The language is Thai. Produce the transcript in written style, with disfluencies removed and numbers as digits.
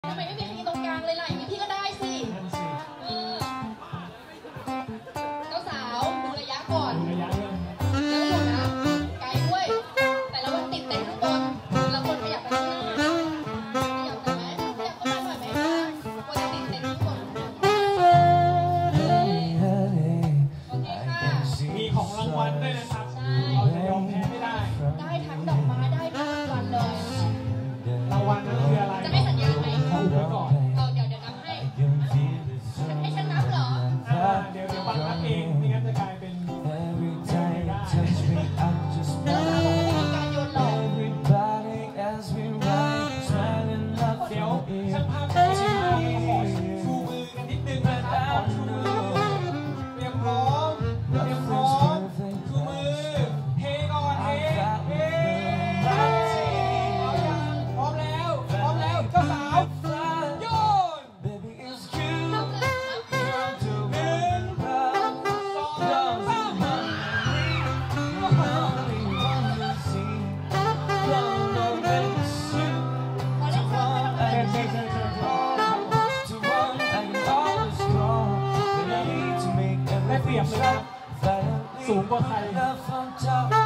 ทำไมไม่มีใครยืนตรงกลางเลยล่ะอย่างนี้พี่ก็ได้สิเจ้าสาวดูระยะก่อนแล้วอยู่นะไกลด้วยแต่ละวันติดเต็มข้างบนแล้วคนขยับไปข้างหน้าขยับหน่อยไหมขยับเข้ามาหน่อยไหมคนติดเต็มข้างบนโอเคค่ะมีของรางวัลด้วยนะครับเราจะยอมแพ้ไม่ได้ได้ทั้งดอกไม้ได้ทั้งรางวัลเลยรางวัลนั้นคืออะไรจะให้สัญญาไหมพูดไว้ก่อนเดี๋ยวนับให้ฉันนับเหรอเดี๋ยวบังนับเองไม่งั้นจะกลายเป็นการโยนหลอกเดี๋ยวช่างภาพชูมือกันนิดนึงนะครับชูมือเตรียมพร้อมชูมือเฮก่อนเฮพร้อมแล้วเจ้าสาวโยนได้เปรียบเลยครับสูงกว่าใคร